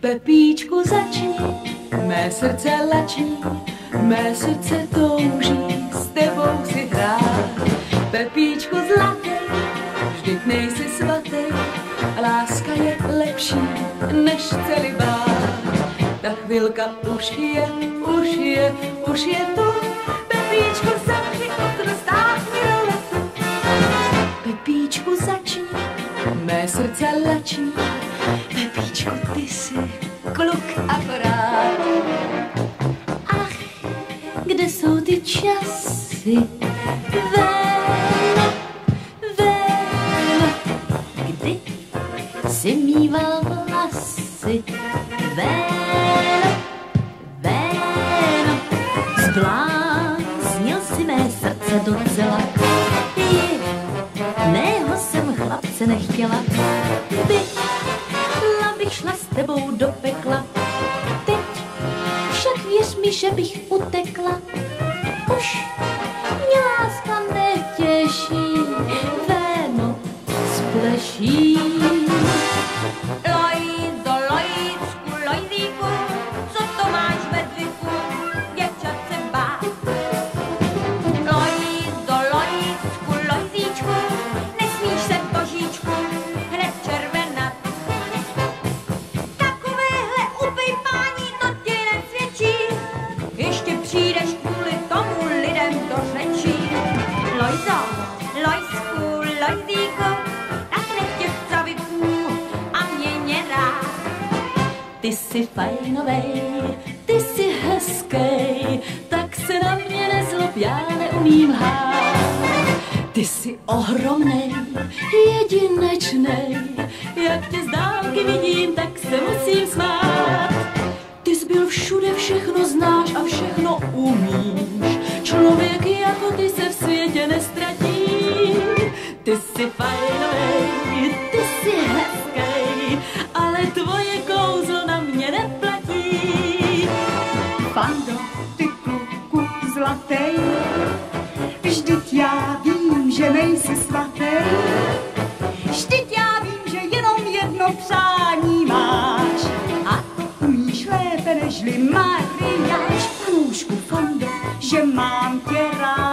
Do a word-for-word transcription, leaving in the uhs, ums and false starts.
Pepíčku, začni, mé srdce lační, mé srdce touží s tebou si hrát. Pepíčku zlatý, vždyť nejsi svatý, láska je lepší než celibát. Ta chvilka už je, už je, už je tu, Pepíčku, zavři okno, stáhni roletu. Pepíčku, začni, mé srdce lační, Pepíčku, ty jsi kluk akorát. Ach, kde jsou ty časy, ven, ven, kdy jsi mýval vlasy, ven, ven, zbláznil si mé srdce docela, jiného jsem chlapce nechtěla, byla bych šla s tebou do pekla, teď však věř mi, že bych utekla, už mě láska netěší, véno spleší. Lojzo, Lojzku, Lojzíku, co to máš ve zvyku, děvčat se bát? Lojzo, Lojzku, Lojzíčku, nesmíš se božíčku hned červenat. Takovéhle upejpání to ti nesvědčí, ještě přijdeš kvůli tomu lidem do řečí. Lojzo, Lojzku, Lojzíku, tak nech těch caviků a měj rád. Ty jsi fajnovej, ty jsi hezkej, tak se na mě nezlob, já neumím lhát. Ty jsi ohromnej, jedinečnej, jak tě z dálky vidím, tak se musím smát. Ty jsi byl všude, všechno znáš a všechno umíš, člověk jako ty se v světě nestratí. Ty jsi fajnovej, ty jsi hezkej, ale tvoje kouzlo na mě neplatí. Fando, ty kluku zlatej, vždyť já vím, že nejsi svatý. Vždyť já vím, že jenom jedno přání máš a to umíš lépe nežli Mariáš. Panoušku Fando, že mám tě rád.